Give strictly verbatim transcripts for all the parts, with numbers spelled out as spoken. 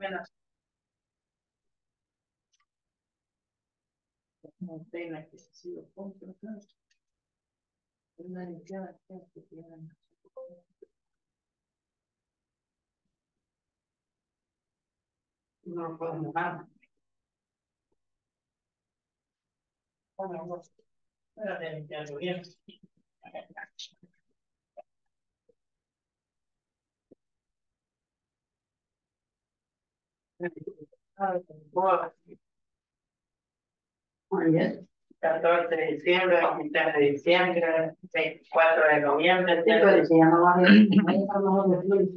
Muy bien. catorce de diciembre, veintitrés de diciembre, veinticuatro de noviembre. Sí, pero si ya no va a haber- ahí estamos los días.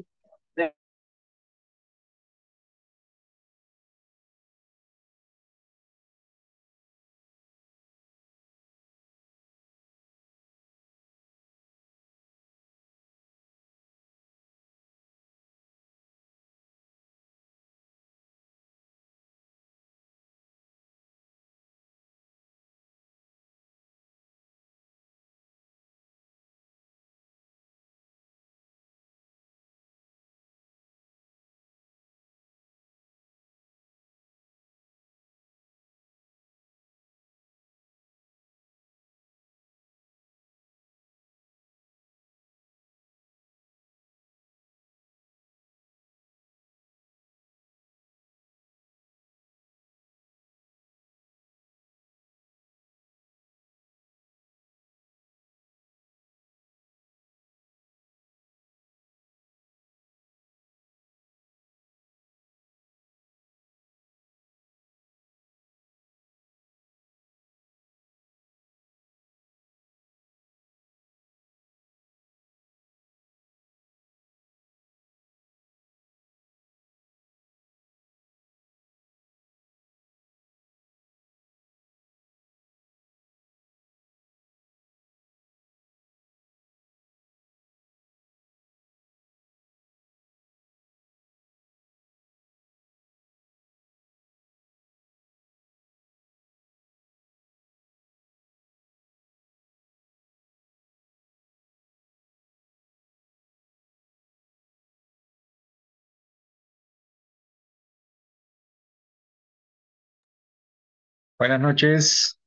Buenas noches.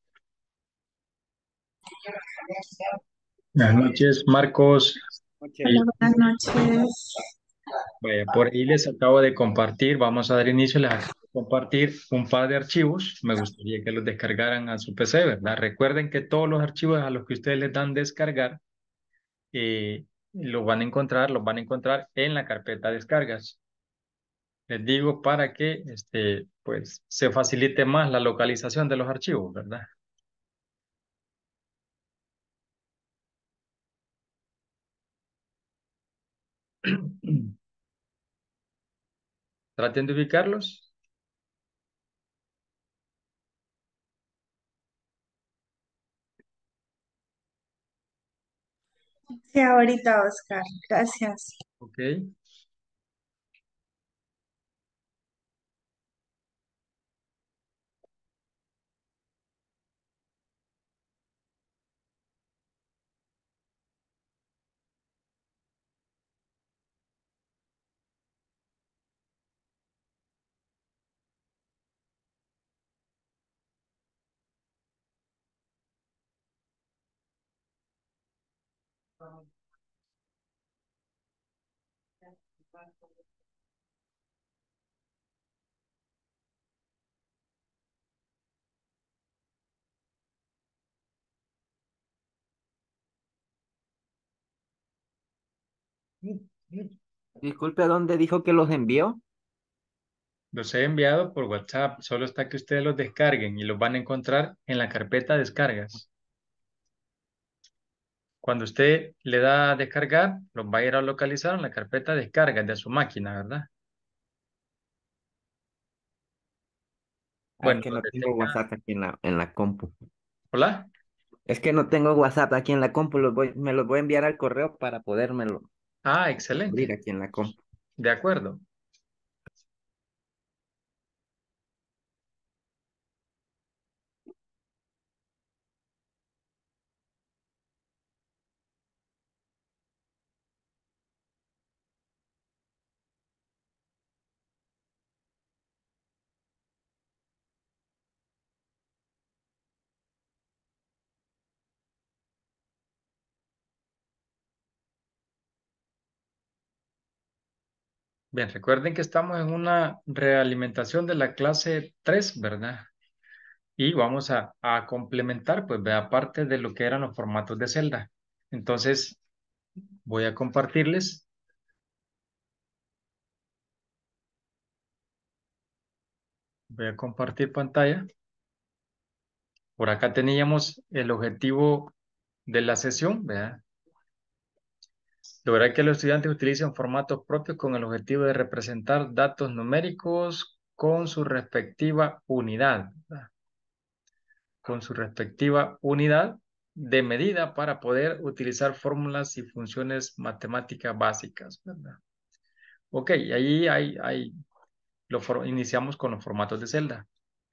Buenas noches, Marcos. Hola, Y, buenas noches. eh, por ahí les acabo de compartir, vamos a dar inicio, les acabo de compartir un par de archivos. Me gustaría que los descargaran a su P C, ¿verdad? Recuerden que todos los archivos a los que ustedes les dan descargar, eh, los van a encontrar, los van a encontrar en la carpeta descargas. Les digo para que este, pues, se facilite más la localización de los archivos, ¿verdad? Traten de ubicarlos. Sí, ahorita, Oscar. Gracias. Ok. Disculpe, ¿a dónde dijo que los envió? Los he enviado por WhatsApp, solo está que ustedes los descarguen y los van a encontrar en la carpeta descargas. Cuando usted le da a descargar, los va a ir a localizar en la carpeta descargas de su máquina, ¿verdad? Ah, es Bueno, que no donde tengo tenga... WhatsApp aquí en la, en la compu. Hola. Es que no tengo WhatsApp aquí en la compu, los voy, me los voy a enviar al correo para podérmelo Ah, abrir excelente. aquí en la compu. De acuerdo. Bien, recuerden que estamos en una realimentación de la clase tres, ¿verdad? Y vamos a, a complementar, pues, vea, parte de lo que eran los formatos de celda. Entonces, voy a compartirles. Voy a compartir pantalla. Por acá teníamos el objetivo de la sesión, ¿verdad? Lograr que los estudiantes utilicen formatos propios con el objetivo de representar datos numéricos con su respectiva unidad, ¿verdad? Con su respectiva unidad de medida para poder utilizar fórmulas y funciones matemáticas básicas, ¿verdad? Ok, ahí hay, hay, lo for- iniciamos con los formatos de celda.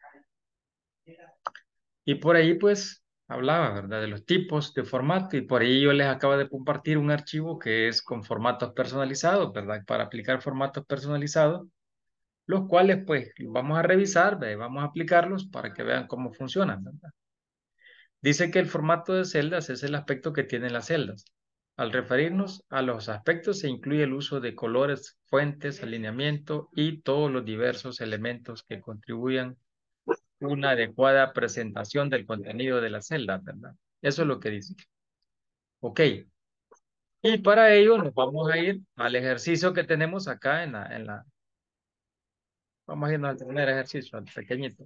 Y por ahí pues hablaba, ¿verdad? De los tipos de formato y por ahí yo les acabo de compartir un archivo que es con formatos personalizados, ¿verdad? Para aplicar formatos personalizados, los cuales pues vamos a revisar, ¿verdad? Vamos a aplicarlos para que vean cómo funcionan, ¿verdad? Dice que el formato de celdas es el aspecto que tienen las celdas. Al referirnos a los aspectos se incluye el uso de colores, fuentes, alineamiento y todos los diversos elementos que contribuyan una adecuada presentación del contenido de la celda, ¿verdad? Eso es lo que dice. Ok. Y para ello nos vamos a ir al ejercicio que tenemos acá en la, en la... Vamos a irnos al primer ejercicio, al pequeñito.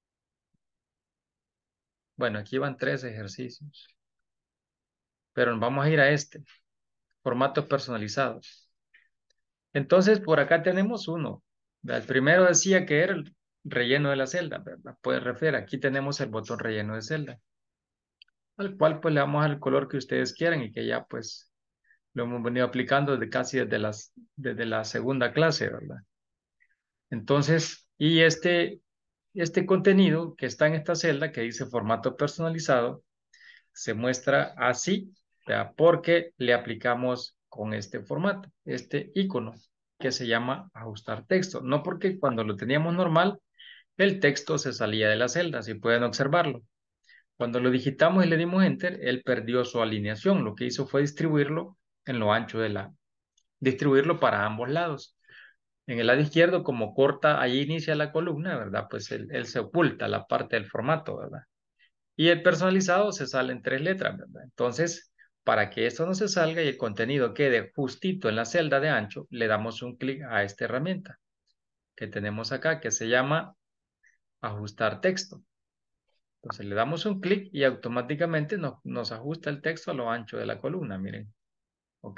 Bueno, aquí van tres ejercicios. Pero nos vamos a ir a este. Formatos personalizados. Entonces, por acá tenemos uno. El primero decía que era el relleno de la celda, ¿verdad? Puede referir, aquí tenemos el botón relleno de celda, al cual pues le damos al color que ustedes quieran y que ya pues lo hemos venido aplicando desde casi desde, las, desde la segunda clase, ¿verdad? Entonces, y este, este contenido que está en esta celda que dice formato personalizado, se muestra así, ¿verdad? Porque le aplicamos con este formato, este icono que se llama ajustar texto. No porque cuando lo teníamos normal, el texto se salía de la celda, si pueden observarlo. Cuando lo digitamos y le dimos enter, él perdió su alineación. Lo que hizo fue distribuirlo en lo ancho de la, distribuirlo para ambos lados. En el lado izquierdo, como corta, ahí inicia la columna, ¿verdad? Pues él, él se oculta la parte del formato, ¿verdad? Y el personalizado se sale en tres letras, ¿verdad? Entonces, para que esto no se salga y el contenido quede justito en la celda de ancho, le damos un clic a esta herramienta que tenemos acá, que se llama ajustar texto. Entonces le damos un clic y automáticamente nos, nos ajusta el texto a lo ancho de la columna, miren. ¿Ok?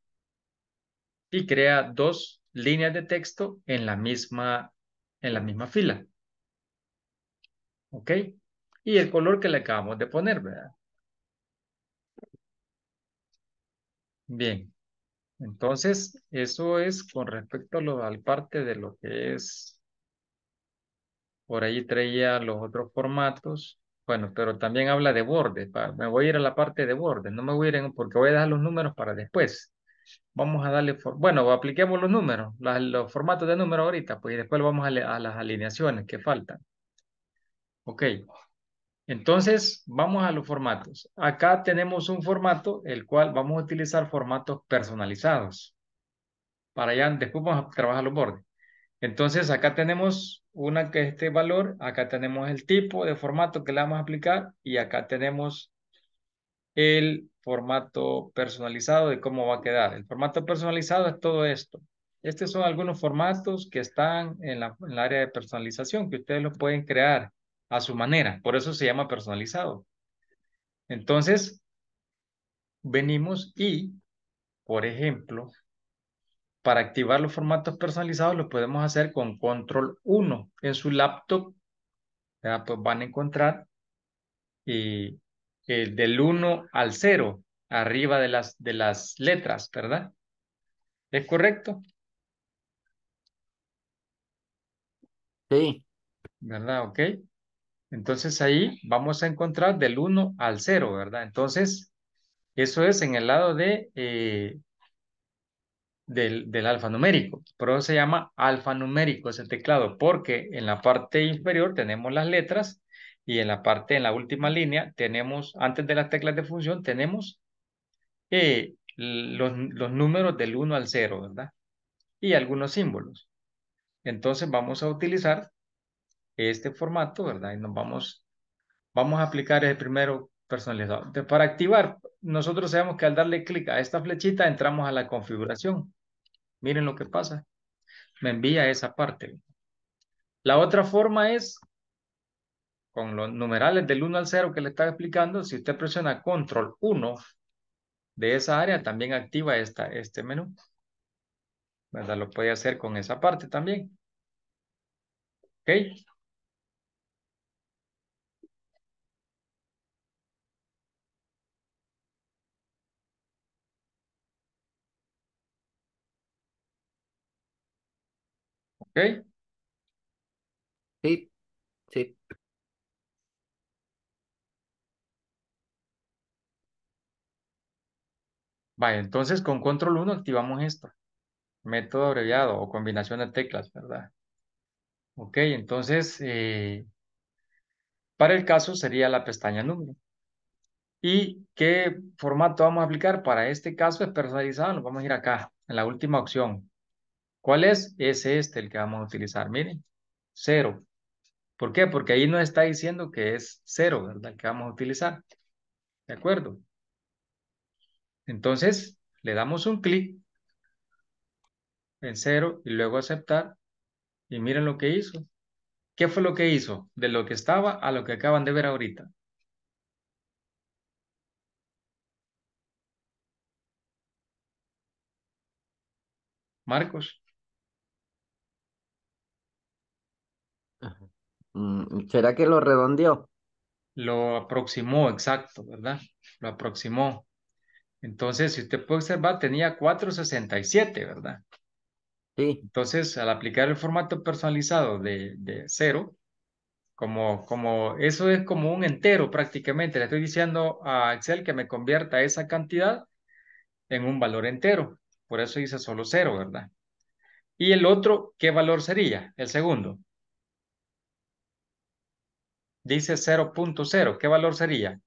Y crea dos líneas de texto en la misma, en la misma fila. ¿Ok? Y el color que le acabamos de poner, ¿verdad? Bien. Entonces, eso es con respecto a lo, al parte de lo que es, por ahí traía los otros formatos. Bueno, pero también habla de bordes. pa- Me voy a ir a la parte de bordes. No me voy a ir en, porque voy a dejar los números para después. Vamos a darle, for- bueno, apliquemos los números, las- los formatos de números ahorita, pues y después vamos a, le- a las alineaciones que faltan. Ok, entonces vamos a los formatos. Acá tenemos un formato, el cual vamos a utilizar formatos personalizados. Para allá, después vamos a trabajar los bordes. Entonces acá tenemos una que este valor, acá tenemos el tipo de formato que le vamos a aplicar y acá tenemos el formato personalizado de cómo va a quedar. El formato personalizado es todo esto. Estos son algunos formatos que están en la, en el área de personalización, que ustedes lo pueden crear a su manera. Por eso se llama personalizado. Entonces, venimos y, por ejemplo, para activar los formatos personalizados lo podemos hacer con control uno. En su laptop, ya, pues van a encontrar eh, eh, del uno al cero arriba de las, de las letras, ¿verdad? ¿Es correcto? Sí, ¿Verdad? Ok. Entonces ahí vamos a encontrar del uno al cero, ¿verdad? Entonces, eso es en el lado de, eh, del, del alfanumérico. Por eso se llama alfanumérico ese teclado, porque en la parte inferior tenemos las letras y en la parte, en la última línea, tenemos, antes de las teclas de función, tenemos eh, los, los números del uno al cero, ¿verdad? y algunos símbolos. Entonces vamos a utilizar este formato, ¿verdad? Y nos vamos, vamos a aplicar el primero personalizado. De- para activar, nosotros sabemos que al darle clic a esta flechita entramos a la configuración. Miren lo que pasa. Me envía esa parte. La otra forma es con los numerales del uno al cero que le estaba explicando. Si usted presiona control uno de esa área, también activa esta, este menú. ¿Verdad? Lo puede hacer con esa parte también. ¿Ok? ¿Ok? Sí, sí. Vaya, entonces con control uno activamos esto. Método abreviado o combinación de teclas, ¿verdad? Ok, entonces eh, para el caso sería la pestaña número. ¿Y qué formato vamos a aplicar? Para este caso es personalizado. Nos vamos a ir acá, en la última opción. ¿Cuál es? Es este el que vamos a utilizar. Miren, cero. ¿Por qué? Porque ahí nos está diciendo que es cero, ¿verdad? El que vamos a utilizar. ¿De acuerdo? Entonces, le damos un clic en cero y luego aceptar. Y miren lo que hizo. ¿Qué fue lo que hizo? De lo que estaba a lo que acaban de ver ahorita. Marcos. Ajá. Mm, ¿será que lo redondeó? Lo aproximó, exacto, ¿verdad? Lo aproximó. Entonces, si usted puede observar, tenía cuatrocientos sesenta y siete, ¿verdad? Sí, Entonces, al aplicar el formato personalizado de, de cero, como, como eso es como un entero prácticamente, le estoy diciendo a Excel que me convierta esa cantidad en un valor entero. Por eso dice solo cero, ¿verdad? Y el otro, ¿qué valor sería? El segundo. Dice cero punto cero. ¿Qué valor sería?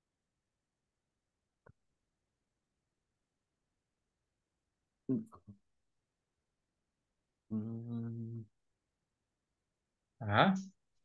mm, Ajá.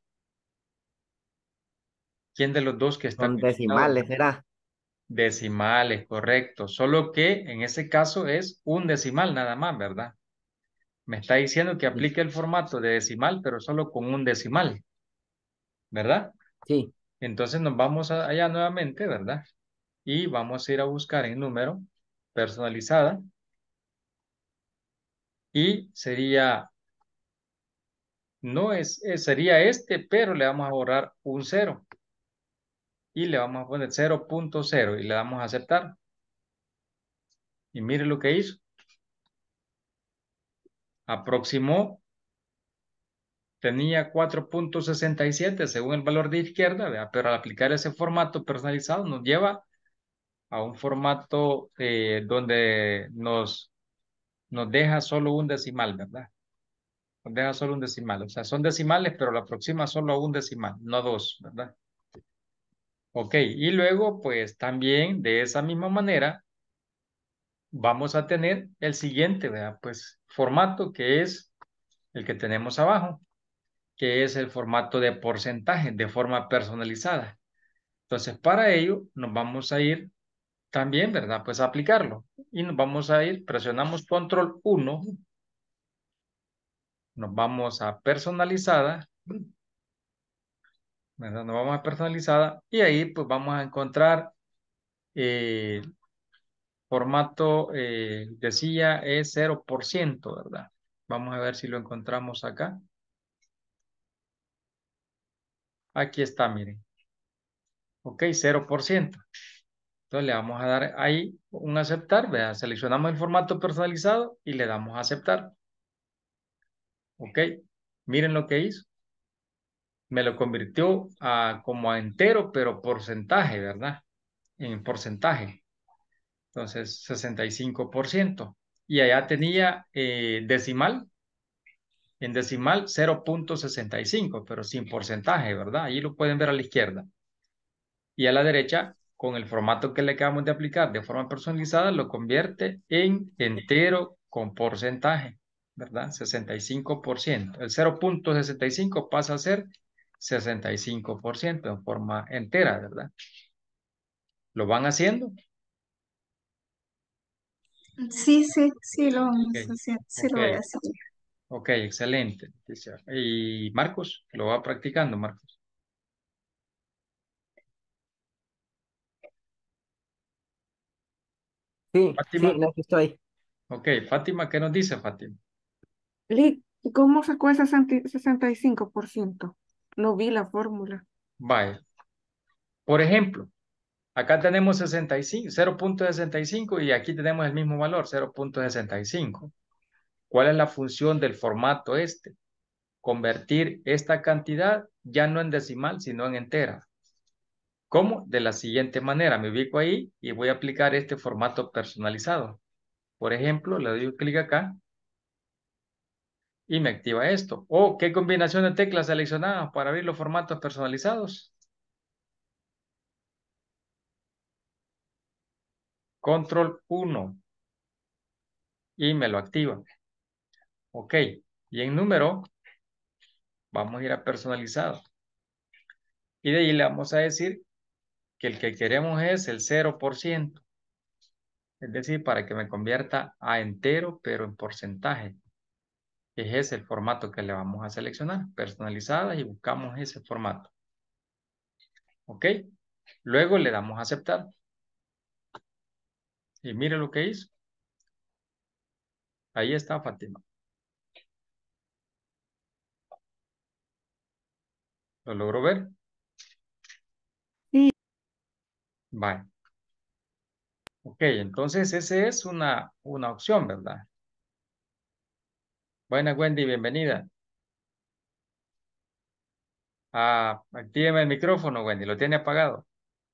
¿Quién de los dos que está son conectado? decimales, ¿será? Decimales, correcto. Solo que en ese caso es un decimal nada más, ¿verdad? Me está diciendo que Sí, aplique el formato de decimal, pero solo con un decimal, ¿verdad? sí. Entonces nos vamos a- allá nuevamente, ¿verdad? Y vamos a ir a buscar en número personalizada y sería, no es, es- sería este, pero le vamos a borrar un cero y le vamos a poner cero punto cero y le damos a aceptar. Y mire lo que hizo. Aproximó, tenía cuatro punto sesenta y siete según el valor de izquierda, ¿verdad? Pero al aplicar ese formato personalizado nos lleva a un formato eh, donde nos, nos deja solo un decimal, ¿verdad? Nos deja solo un decimal. O sea, son decimales, pero lo aproxima solo a un decimal, no dos, ¿verdad? Ok, y luego, pues también de esa misma manera, vamos a tener el siguiente, ¿verdad? Pues formato que es el que tenemos abajo, que es el formato de porcentaje de forma personalizada. Entonces, para ello, nos vamos a ir también, ¿verdad? Pues a aplicarlo. Y nos vamos a ir, presionamos control uno, nos vamos a personalizada, ¿verdad? Nos vamos a personalizada y ahí pues vamos a encontrar eh, formato, eh, decía, es cero por ciento, ¿verdad? Vamos a ver si lo encontramos acá. Aquí está, miren. Ok, cero por ciento. Entonces le vamos a dar ahí un aceptar, ¿verdad? Seleccionamos el formato personalizado y le damos a aceptar. Ok, miren lo que hizo. Me lo convirtió a, como a entero, pero porcentaje, ¿verdad? En porcentaje. Entonces, sesenta y cinco por ciento. Y allá tenía eh, decimal, en decimal cero punto sesenta y cinco, pero sin porcentaje, ¿verdad? Ahí lo pueden ver a la izquierda. Y a la derecha, con el formato que le acabamos de aplicar de forma personalizada, lo convierte en entero con porcentaje. ¿verdad? sesenta y cinco por ciento. El cero punto sesenta y cinco pasa a ser sesenta y cinco por ciento en forma entera, ¿verdad? ¿Lo van haciendo? Sí, sí, sí lo vamos Ok, a hacer, sí ok, lo voy a hacer. ok, excelente. Leticia. Y Marcos, lo va practicando, Marcos. Sí, sí, Fátima, en eso estoy. ok, Fátima, ¿qué nos dice Fátima? Li, ¿cómo sacó ese sesenta y cinco por ciento? No vi la fórmula. Vaya, por ejemplo, acá tenemos sesenta y cinco, cero punto sesenta y cinco y aquí tenemos el mismo valor, cero punto sesenta y cinco. ¿Cuál es la función del formato este? Convertir esta cantidad ya no en decimal, sino en entera. ¿Cómo? De la siguiente manera, me ubico ahí y voy a aplicar este formato personalizado. Por ejemplo, le doy un clic acá y me activa esto. ¿O qué combinación de teclas seleccionadas para abrir los formatos personalizados? Control uno y me lo activa. Ok, y en número vamos a ir a personalizado. Y de ahí le vamos a decir que el que queremos es el cero por ciento. Es decir, para que me convierta a entero, pero en porcentaje. Ese es el formato que le vamos a seleccionar, personalizada, y buscamos ese formato. ¿Ok? Luego le damos a aceptar. Y mire lo que hizo. Ahí está Fátima. ¿Lo logró ver? Sí. Vale. Ok, entonces esa es una, una opción, ¿verdad? Buenas, Wendy, bienvenida. Ah, actíveme el micrófono, Wendy, lo tiene apagado.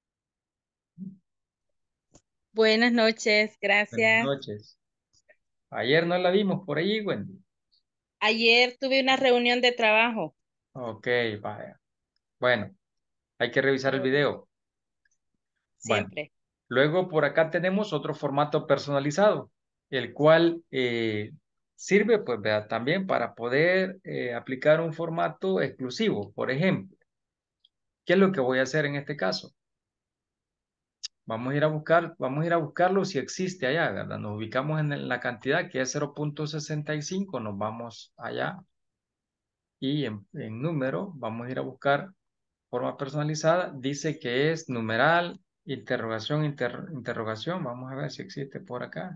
Buenas noches, Buenas gracias. noches. Ayer no la vimos por ahí, Wendy. Ayer tuve una reunión de trabajo. Ok, vaya. Bueno, hay que revisar el video. Bueno, Siempre. luego por acá tenemos otro formato personalizado, el cual eh, sirve pues vea, también para poder eh, aplicar un formato exclusivo. Por ejemplo, ¿qué es lo que voy a hacer en este caso? Vamos a ir a buscar, vamos a ir a buscarlo si existe allá, ¿verdad? Nos ubicamos en el- la cantidad que es cero punto sesenta y cinco, nos vamos allá y en, en número vamos a ir a buscar forma personalizada. Dice que es numeral, interrogación, inter- interrogación. Vamos a ver si existe por acá.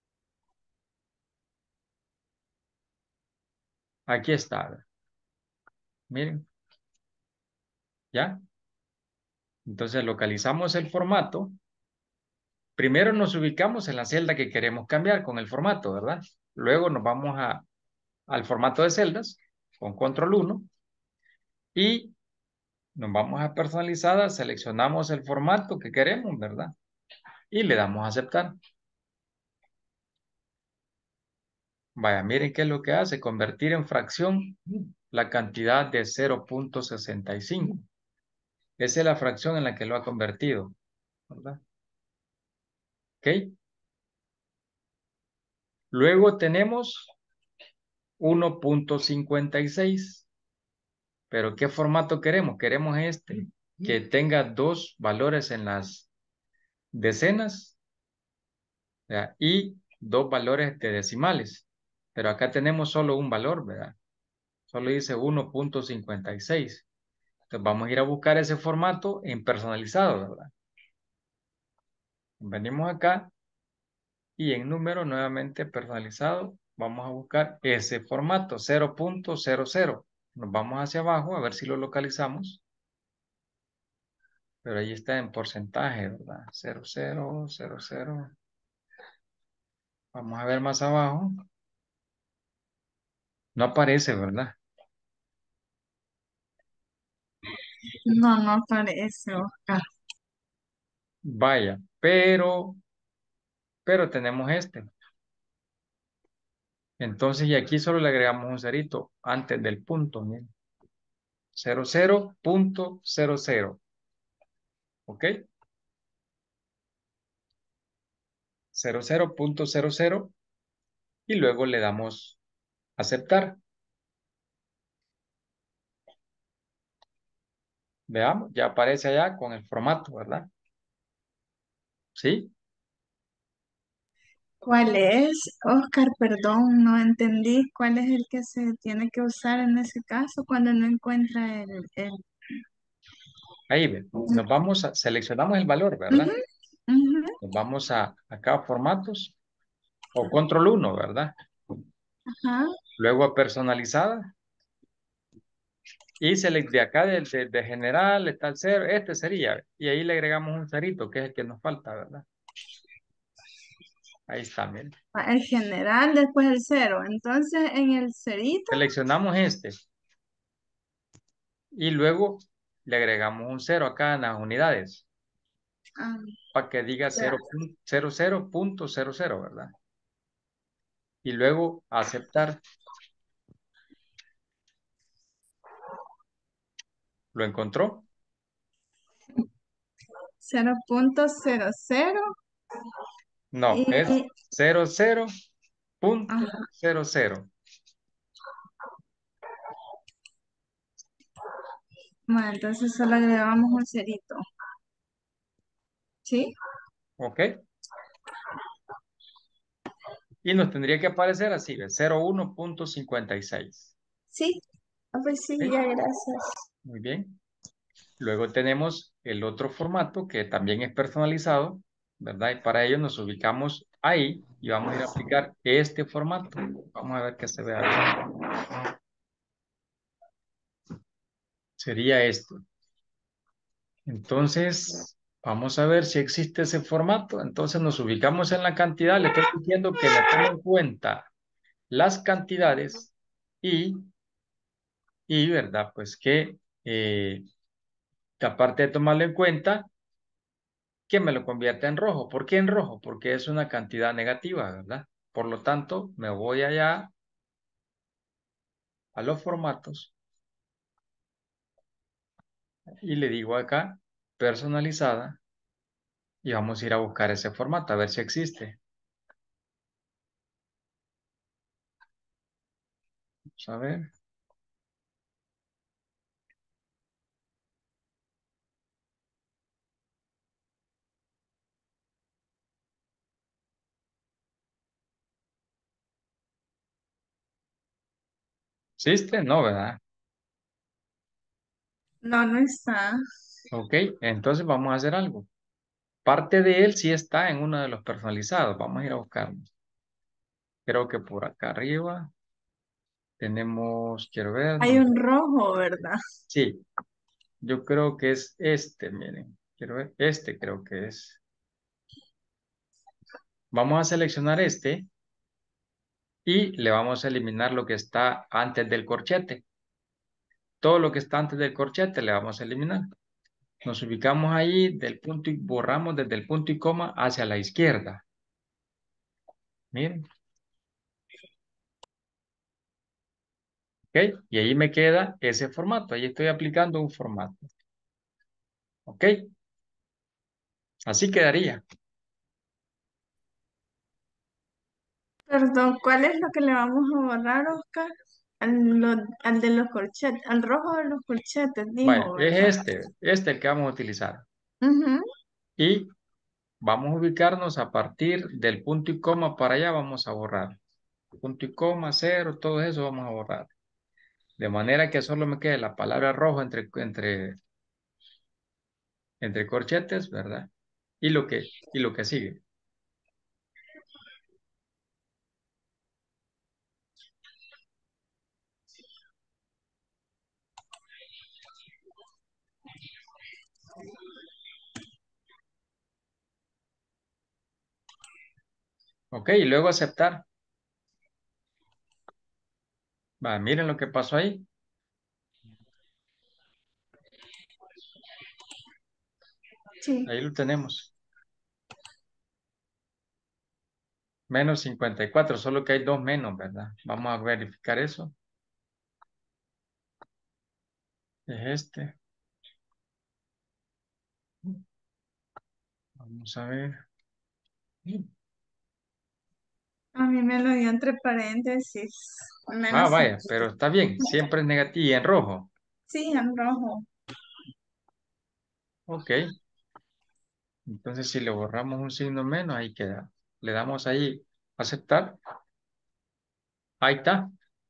Aquí está. Miren, ¿ya? Entonces localizamos el formato. Primero nos ubicamos en la celda que queremos cambiar con el formato, ¿verdad? Luego nos vamos a, al formato de celdas con control uno y nos vamos a personalizada, seleccionamos el formato que queremos, ¿verdad? Y le damos a aceptar. Vaya, miren qué es lo que hace, convertir en fracción la cantidad de cero punto sesenta y cinco. Esa es la fracción en la que lo ha convertido, ¿verdad? ¿Ok? Luego tenemos uno punto cincuenta y seis. Pero ¿qué formato queremos? Queremos este, que tenga dos valores en las decenas, ¿verdad? Y dos valores de decimales. Pero acá tenemos solo un valor, ¿verdad? Solo dice uno punto cincuenta y seis. Entonces vamos a ir a buscar ese formato en personalizado, ¿verdad? Venimos acá y en número nuevamente personalizado vamos a buscar ese formato cero punto cero cero. Nos vamos hacia abajo a ver si lo localizamos. Pero ahí está en porcentaje, ¿verdad? cero cero cero cero. Vamos a ver más abajo. No aparece, ¿verdad? No, no aparece, Oscar. Vaya, pero, pero tenemos este. Entonces, y aquí solo le agregamos un cerito antes del punto, miren. cero cero punto cero cero. ¿Ok? cero cero punto cero cero y luego le damos Aceptar. Veamos, ya aparece allá con el formato, ¿verdad? ¿Sí? ¿Cuál es? Oscar, perdón, no entendí cuál es el que se tiene que usar en ese caso cuando no encuentra el, el... Ahí ve. Nos vamos a, seleccionamos el valor, ¿verdad? Ujú, ujú, Nos vamos a acá a formatos o control uno, ¿verdad? ajá. Luego a personalizada y select de acá de, de, de general, está el cero, este sería. Y ahí le agregamos un cerito, que es el que nos falta, ¿verdad? Ahí está, miren. El general después el cero. Entonces en el cerito, Seleccionamos este y luego le agregamos un cero acá en las unidades ah, para que diga ya. cero punto cero cero punto cero cero, ¿verdad? Y luego aceptar. ¿Lo encontró? cero punto cero cero No, es y cero cero punto ajá. cero cero. Bueno, entonces solo agregamos un cerito. ¿Sí? ¿Ok? Y nos tendría que aparecer así, ¿ve? cero uno punto cincuenta y seis. Sí. Ah, pues sí, ¿Ok? ya, gracias. Muy bien. Luego tenemos el otro formato que también es personalizado, ¿verdad? Y para ello nos ubicamos ahí y vamos a ir a aplicar este formato. Vamos a ver que se vea bien. Sería este. Entonces, vamos a ver si existe ese formato. Entonces nos ubicamos en la cantidad. Le estoy diciendo que me tome en cuenta las cantidades y, y ¿verdad? Pues que, eh, que aparte de tomarlo en cuenta, que me lo convierta en rojo. ¿Por qué en rojo? Porque es una cantidad negativa, ¿verdad? Por lo tanto, me voy allá a los formatos y le digo acá, personalizada, y vamos a ir a buscar ese formato, a ver si existe. Vamos a ver. ¿Existe? No, ¿verdad? No, no está. Ok, entonces vamos a hacer algo. Parte de él sí está en uno de los personalizados. Vamos a ir a buscarlo. Creo que por acá arriba tenemos, quiero ver, Hay ¿dónde? un rojo, ¿verdad? Sí, yo creo que es este, miren. Quiero ver, este creo que es. Vamos a seleccionar este y le vamos a eliminar lo que está antes del corchete. Todo lo que está antes del corchete le vamos a eliminar. Nos ubicamos ahí del punto y borramos desde el punto y coma hacia la izquierda. Miren. ¿Ok? Y ahí me queda ese formato. Ahí estoy aplicando un formato. ¿Ok? Así quedaría. Perdón, ¿cuál es lo que le vamos a borrar, Oscar? Al, lo- al de los corchetes, al rojo de los corchetes, Vaya, dijo, ¿verdad? es este, este el que vamos a utilizar. Ujú. Y vamos a ubicarnos a partir del punto y coma para allá, vamos a borrar. Punto y coma, cero, todo eso vamos a borrar. De manera que solo me quede la palabra rojo entre, entre, entre corchetes, ¿verdad? Y lo que, y lo que sigue. ¿Ok? Y luego aceptar. Va, miren lo que pasó ahí. Sí. Ahí lo tenemos. Menos cincuenta y cuatro, solo que hay dos menos, ¿verdad? Vamos a verificar eso. Es este. Vamos a ver. A mí me lo dio entre paréntesis. Ah, Menos vaya, cincuenta. pero está bien, siempre es negativo y en rojo. Sí, en rojo. Ok, entonces si le borramos un signo menos, ahí queda. Le damos ahí aceptar. Ahí está,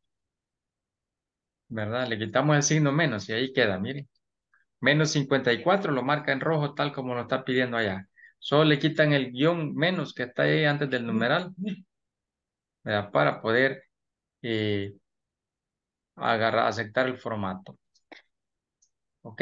¿verdad? Le quitamos el signo menos y ahí queda, miren. Menos cincuenta y cuatro lo marca en rojo tal como lo está pidiendo allá. Solo le quitan el guión menos que está ahí antes del numeral, ¿verdad? Para poder eh, agarrar, aceptar el formato. ¿Ok?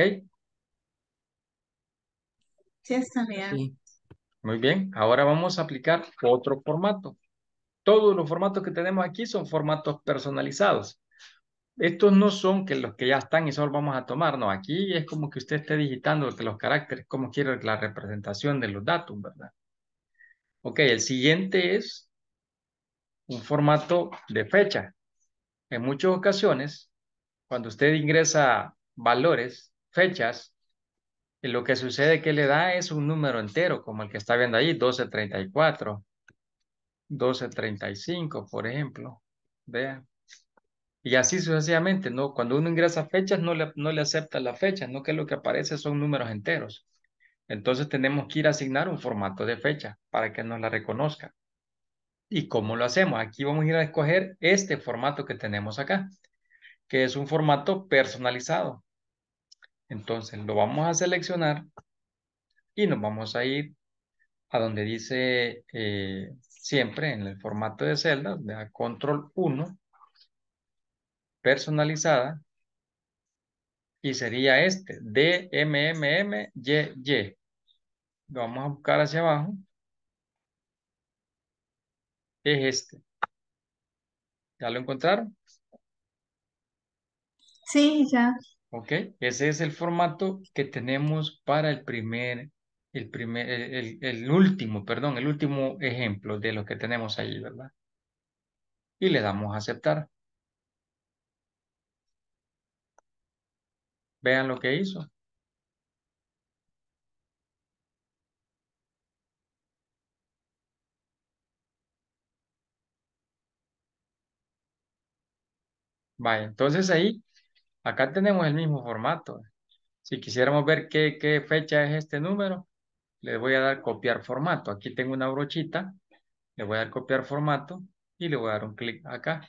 Sí, está bien. Sí. Muy bien. Ahora vamos a aplicar otro formato. Todos los formatos que tenemos aquí son formatos personalizados. Estos no son que los que ya están y solo vamos a tomar, no. Aquí es como que usted esté digitando que los caracteres, como quiere la representación de los datos, ¿verdad? Ok, el siguiente es un formato de fecha. En muchas ocasiones, cuando usted ingresa valores, fechas, eh, lo que sucede que le da es un número entero, como el que está viendo ahí, doce treinta y cuatro, doce treinta y cinco, por ejemplo. Vea. Y así sucesivamente, ¿no? Cuando uno ingresa fechas, no le, no le acepta la fecha, no que lo que aparece son números enteros. Entonces tenemos que ir a asignar un formato de fecha para que nos la reconozca. ¿Y cómo lo hacemos? Aquí vamos a ir a escoger este formato que tenemos acá, que es un formato personalizado. Entonces lo vamos a seleccionar y nos vamos a ir a donde dice eh, siempre en el formato de celda, de control uno, personalizada, y sería este, D M M M Y Y. Lo vamos a buscar hacia abajo, es este. ¿Ya lo encontraron? Sí, ya. Ok, ese es el formato que tenemos para el primer, el primer, el, el- el último, perdón, el último ejemplo de lo que tenemos ahí, ¿verdad? Y le damos a aceptar. Vean lo que hizo. Vaya, entonces ahí, acá tenemos el mismo formato. Si quisiéramos ver qué, qué fecha es este número, le voy a dar copiar formato. Aquí tengo una brochita, le voy a dar copiar formato y le voy a dar un clic acá.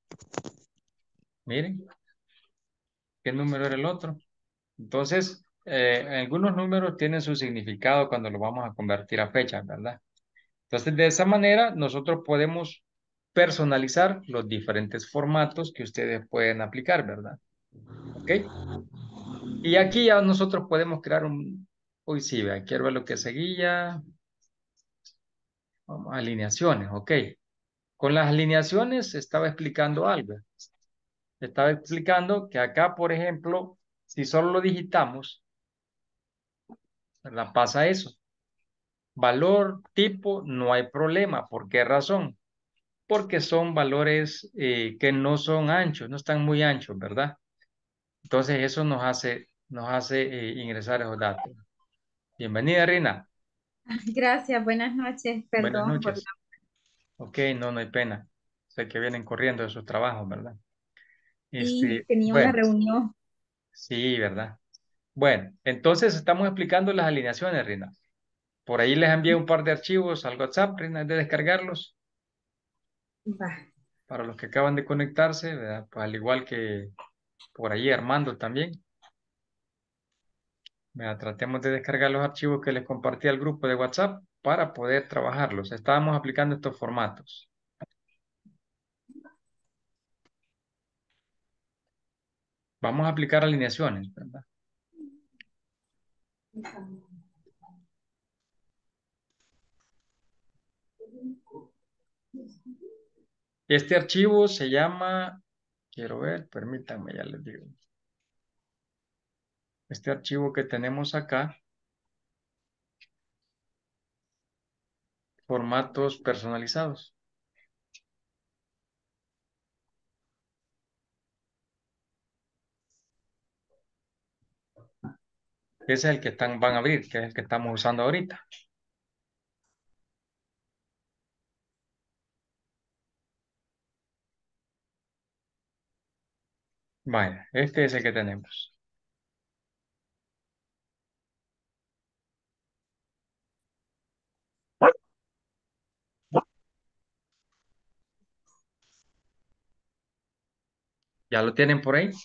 Miren, ¿qué número era el otro? Entonces, eh, algunos números tienen su significado cuando lo vamos a convertir a fechas, ¿verdad? Entonces, de esa manera, nosotros podemos personalizar los diferentes formatos que ustedes pueden aplicar, ¿verdad? ¿Ok? Y aquí ya nosotros podemos crear un... Uy, sí, vea, quiero ver lo que seguía. Vamos, alineaciones, ok. Con las alineaciones estaba explicando algo. Estaba explicando que acá, por ejemplo, si solo lo digitamos, ¿verdad? Pasa eso. Valor, tipo, no hay problema. ¿Por qué razón? Porque son valores eh, que no son anchos, no están muy anchos, ¿verdad? Entonces eso nos hace, nos hace eh, ingresar esos datos. Bienvenida, Rina. Gracias, buenas noches, Buenas perdón por la... noches. Ok, no, no hay pena. Sé que vienen corriendo de sus trabajos, ¿verdad? Sí, Este, tenía una bueno, reunión. sí, ¿verdad? Bueno, entonces estamos explicando las alineaciones, Rina. Por ahí les envié un par de archivos al WhatsApp, Rina, de descargarlos Va. para los que acaban de conectarse, ¿verdad? Pues al igual que por ahí Armando también. Mira, tratemos de descargar los archivos que les compartí al grupo de WhatsApp para poder trabajarlos. Estábamos aplicando estos formatos. Vamos a aplicar alineaciones, ¿verdad? Este archivo se llama, quiero ver, permítanme, ya les digo. Este archivo que tenemos acá, formatos personalizados. Ese es el que están, van a abrir, que es el que estamos usando ahorita. Vaya, este es el que tenemos. ¿Ya lo tienen por ahí?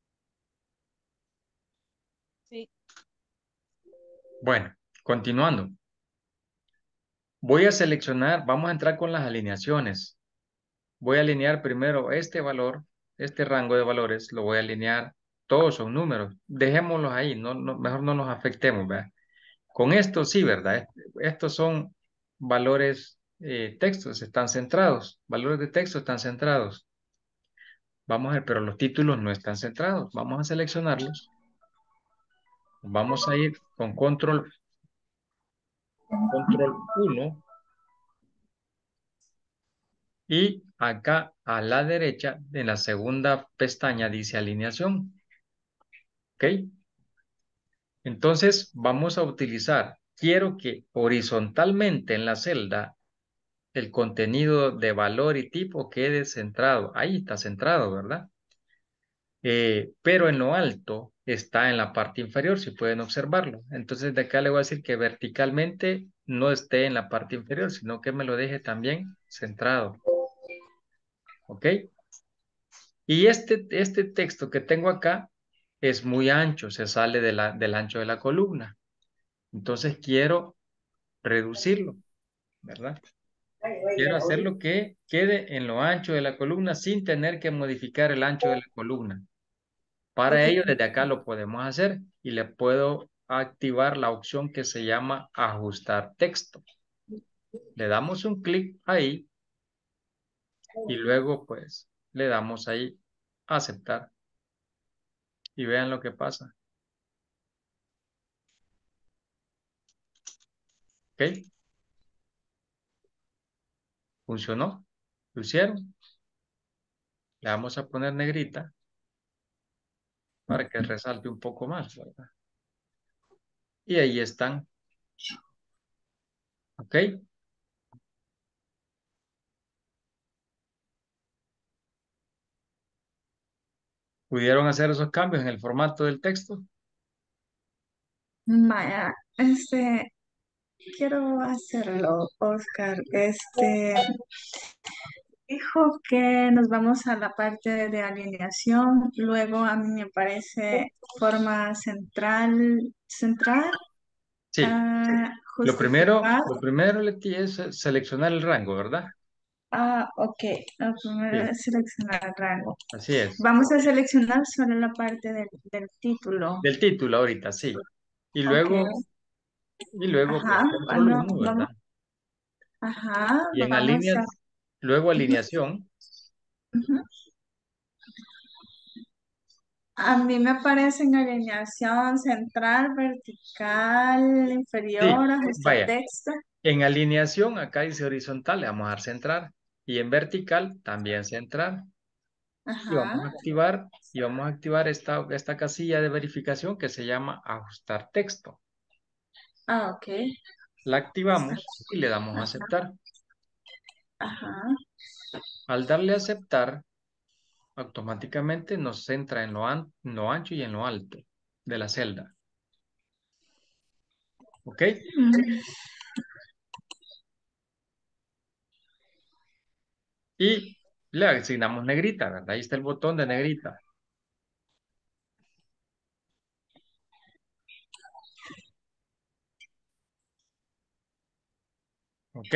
Sí. Bueno, continuando. Voy a seleccionar, vamos a entrar con las alineaciones. Voy a alinear primero este valor, este rango de valores, lo voy a alinear, todos son números. Dejémoslos ahí, no, no, mejor no nos afectemos, ¿verdad? Con esto sí, ¿verdad? Estos son valores, eh, textos, están centrados. Valores de texto están centrados. Vamos a ver, pero los títulos no están centrados. Vamos a seleccionarlos. Vamos a ir con control, control uno y acá a la derecha, en la segunda pestaña, dice alineación. ¿Ok? Entonces, vamos a utilizar, quiero que horizontalmente en la celda el contenido de valor y tipo quede centrado. Ahí está centrado, ¿verdad? Eh, pero en lo alto está en la parte inferior, si pueden observarlo. Entonces, de acá le voy a decir que verticalmente no esté en la parte inferior, sino que me lo deje también centrado. ¿Ok? Y este, este texto que tengo acá es muy ancho, se sale de la, del ancho de la columna. Entonces, quiero reducirlo, ¿verdad? Quiero hacerlo que quede en lo ancho de la columna sin tener que modificar el ancho de la columna. Para ello, desde acá lo podemos hacer y le puedo activar la opción que se llama ajustar texto. Le damos un clic ahí y luego pues le damos ahí aceptar y vean lo que pasa. ¿Ok? ¿Funcionó? ¿Lo hicieron? Le vamos a poner negrita para que resalte un poco más, ¿verdad? Y ahí están. ¿Ok? ¿Pudieron hacer esos cambios en el formato del texto? Vaya, este, quiero hacerlo, Oscar. Este, dijo que nos vamos a la parte de alineación, luego a mí me parece forma central, central, Sí. ah, Lo primero, justificar. lo primero, Leti, es eh, seleccionar el rango, ¿verdad? Ah, ok, lo primero Sí, es seleccionar el rango. así es. Vamos a seleccionar solo la parte del, del título. Del título ahorita, sí. Y Ok, luego, y luego, pues, ajá, control bueno, uno, vamos, ¿verdad? ajá, Y en vamos a... alinea, luego Ujú, alineación, ujú. A mí me aparece en alineación central, vertical, sí, inferior, ajustar vaya. texto. En alineación, acá dice horizontal, le vamos a dar centrar. Y en vertical, también centrar. Y Ajá, vamos a activar, y vamos a activar esta, esta casilla de verificación que se llama ajustar texto. ah, ok. La activamos y le damos a aceptar. Ajá, Al darle a aceptar, automáticamente nos centra en lo, an- en lo ancho y en lo alto de la celda. ¿Ok? mm, Y le asignamos negrita, ¿verdad? Ahí está el botón de negrita. ¿Ok?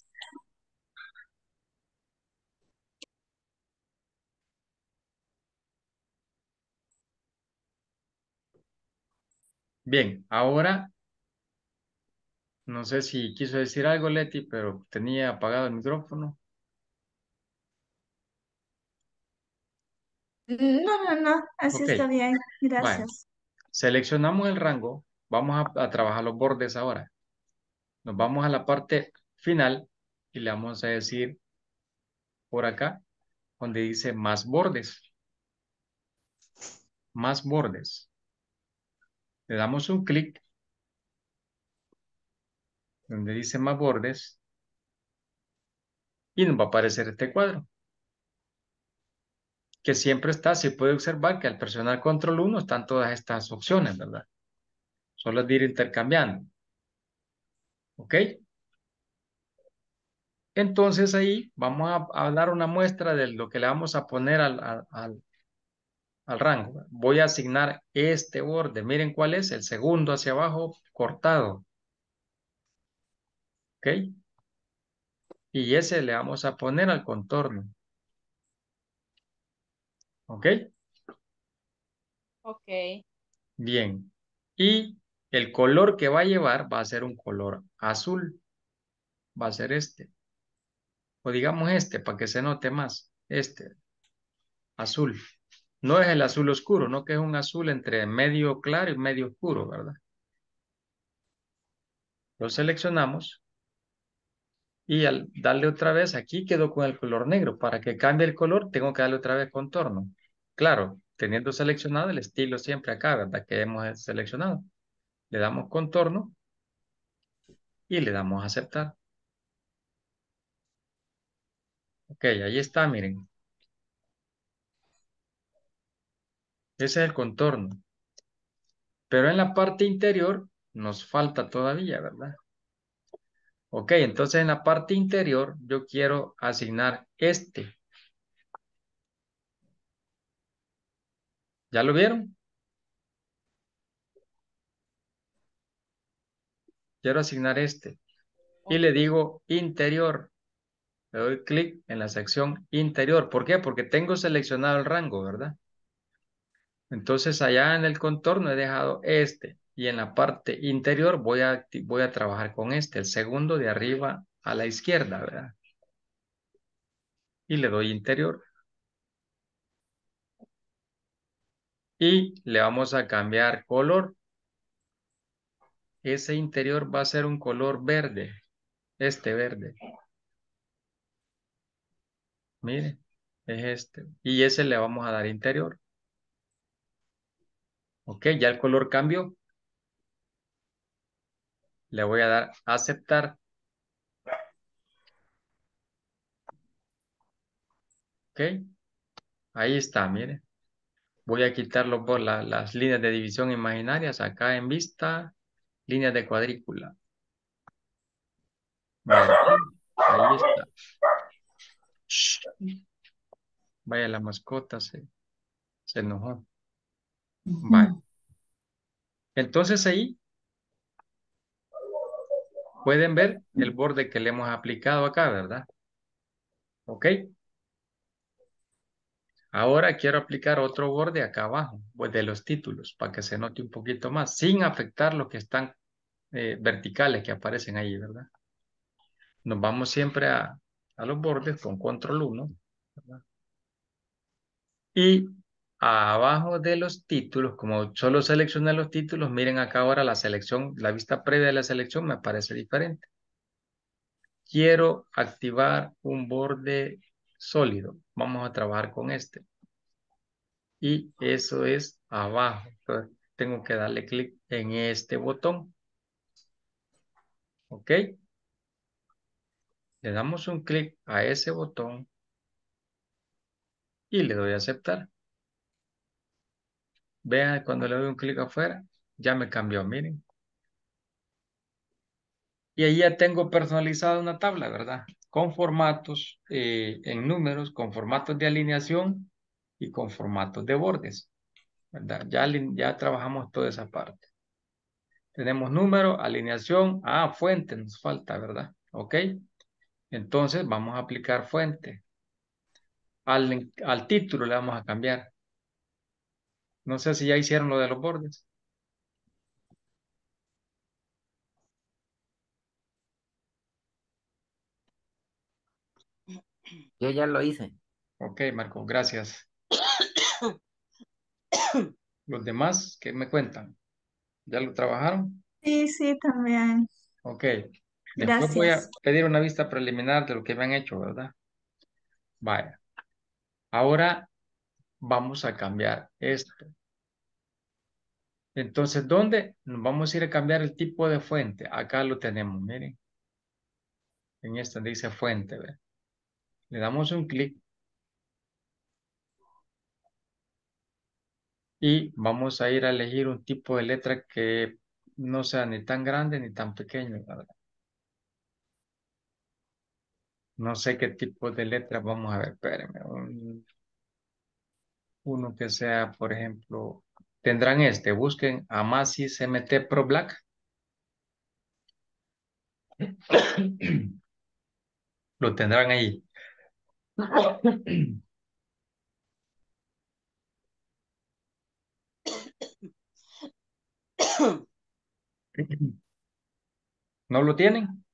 Bien, ahora no sé si quiso decir algo, Leti, pero tenía apagado el micrófono. no, no, no, así Ok, está bien, vale. gracias. Seleccionamos el rango. Vamos a, a trabajar los bordes ahora. Nos vamos a la parte final y le vamos a decir por acá, donde dice más bordes. Más bordes. Le damos un clic donde dice más bordes y nos va a aparecer este cuadro. que siempre está, se puede observar que al presionar control uno están todas estas opciones, ¿verdad? Solo es de ir intercambiando. ¿Ok? Entonces ahí vamos a, a dar una muestra de lo que le vamos a poner al, al, al, al rango. Voy a asignar este borde. Miren cuál es, el segundo hacia abajo cortado. ¿Ok? Y ese le vamos a poner al contorno. ¿Ok? Ok. Bien. Y el color que va a llevar va a ser un color azul. Va a ser este. O digamos este, para que se note más. Este, azul. No es el azul oscuro, no que es un azul entre medio claro y medio oscuro, ¿verdad? Lo seleccionamos y al darle otra vez, aquí quedó con el color negro. Para que cambie el color, tengo que darle otra vez contorno. Claro, teniendo seleccionado el estilo siempre acá, ¿verdad? Que hemos seleccionado. Le damos contorno y le damos a aceptar. Ok, ahí está, miren. Ese es el contorno. Pero en la parte interior nos falta todavía, ¿verdad? Ok, entonces en la parte interior yo quiero asignar este. ¿Ya lo vieron? Quiero asignar este. Y le digo interior. Le doy clic en la sección interior. ¿Por qué? Porque tengo seleccionado el rango, ¿verdad? Entonces allá en el contorno he dejado este. Y en la parte interior voy a, voy a trabajar con este, el segundo de arriba a la izquierda, ¿verdad? Y le doy interior. Y le vamos a cambiar color. Ese interior va a ser un color verde. Este verde. Mire, es este. Y ese le vamos a dar interior. Ok, ya el color cambió. Le voy a dar aceptar. Ok, ahí está, mire. Voy a quitarlo por la- las líneas de división imaginarias. Acá en vista, líneas de cuadrícula. Vale, ahí está. Shh. Vaya, la mascota se, se enojó. Vale. Entonces ahí pueden ver el borde que le hemos aplicado acá, ¿verdad? Ok. Ahora quiero aplicar otro borde acá abajo, pues de los títulos, para que se note un poquito más, sin afectar los que están eh, verticales que aparecen ahí, ¿verdad? Nos vamos siempre a, a los bordes con control uno, ¿verdad? Y abajo de los títulos, como solo seleccioné los títulos, miren acá ahora la selección, la vista previa de la selección me parece diferente. Quiero activar un borde sólido. Vamos a trabajar con este. Y eso es abajo. Entonces, tengo que darle clic en este botón. ¿Ok? Le damos un clic a ese botón y le doy a aceptar. Vean, cuando le doy un clic afuera, ya me cambió, miren. Y ahí ya tengo personalizada una tabla, ¿verdad? Con formatos eh, en números, con formatos de alineación y con formatos de bordes, ¿verdad? Ya, ya trabajamos toda esa parte. Tenemos número, alineación, ah, fuente nos falta, ¿verdad? ¿Ok? Entonces vamos a aplicar fuente. Al, al título le vamos a cambiar. No sé si ya hicieron lo de los bordes. Yo ya lo hice. Ok, Marco, gracias. Los demás, ¿qué me cuentan? ¿Ya lo trabajaron? Sí, sí, también. Ok. Después voy a Gracias. pedir una vista preliminar de lo que me han hecho, ¿verdad? Vaya. Ahora vamos a cambiar esto. Entonces, ¿dónde? Nos vamos a ir a cambiar el tipo de fuente. Acá lo tenemos, miren. En esta dice fuente, ¿ve? Le damos un clic. Y vamos a ir a elegir un tipo de letra que no sea ni tan grande ni tan pequeño, la verdad. No sé qué tipo de letra vamos a ver, espérenme. un- uno que sea, por ejemplo, tendrán este, busquen Amasis M T Pro Black. Lo tendrán ahí. ¿No lo tienen?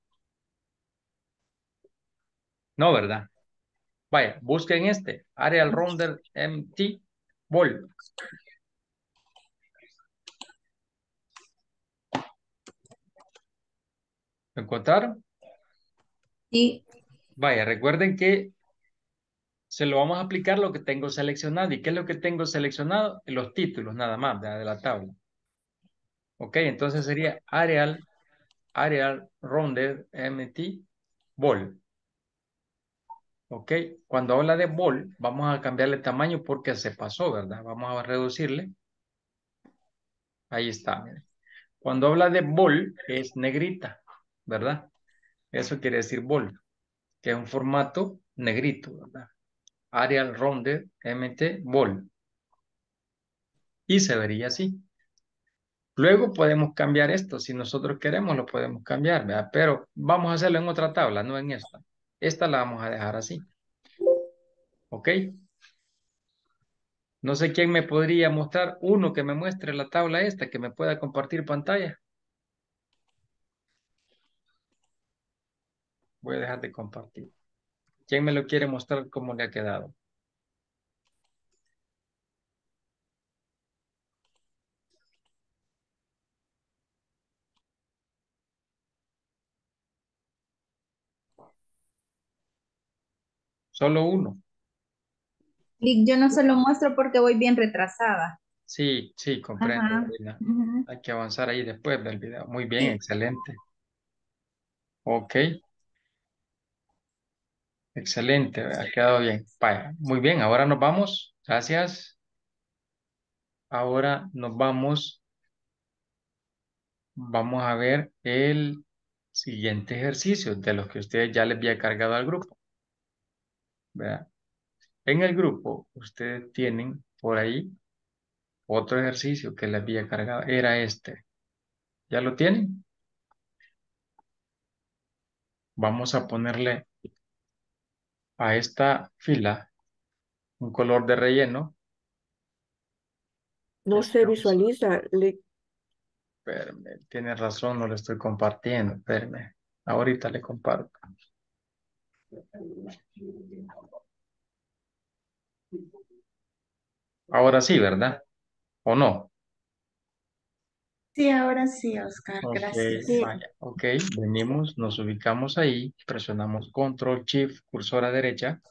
No, ¿verdad? Vaya, busquen este, Arial Rounder M T Ball. ¿Lo encontraron? Sí, Vaya, recuerden que se lo vamos a aplicar lo que tengo seleccionado. ¿Y qué es lo que tengo seleccionado? Los títulos nada más, ¿verdad? De la tabla. Ok, entonces sería Arial, Arial Rounder M T Ball. Ok, cuando habla de ball, vamos a cambiarle tamaño porque se pasó, ¿verdad? Vamos a reducirle. Ahí está, miren. Cuando habla de ball, es negrita, ¿verdad? Eso quiere decir ball, que es un formato negrito, ¿verdad? Arial Rounded M T Ball. Y se vería así. Luego podemos cambiar esto. Si nosotros queremos, lo podemos cambiar, ¿verdad? Pero vamos a hacerlo en otra tabla, no en esta. Esta la vamos a dejar así. ¿Ok? No sé quién me podría mostrar uno que me muestre la tabla esta, que me pueda compartir pantalla. Voy a dejar de compartir. ¿Quién me lo quiere mostrar cómo le ha quedado? Solo uno. Lick, yo no se lo muestro porque voy bien retrasada. Sí, sí, comprendo, Ajá. Karina. Ujú. Hay que avanzar ahí después del video. Muy bien, excelente. Ok, excelente, ha quedado bien. Vaya, muy bien, ahora nos vamos. Gracias. Ahora nos vamos. Vamos a ver el siguiente ejercicio de los que ustedes ya les había cargado al grupo. ¿Verdad? En el grupo, ustedes tienen por ahí otro ejercicio que les había cargado. Era este. ¿Ya lo tienen? Vamos a ponerle a esta fila un color de relleno. No se visualiza. Le, Espérame, tiene razón, no le estoy compartiendo. Espérame, ahorita le comparto. Ahora sí, ¿verdad? ¿O no? Sí, ahora sí, Oscar, Ok, gracias. sí, vaya. Ok, venimos, nos ubicamos ahí, presionamos Control Shift, cursor a derecha,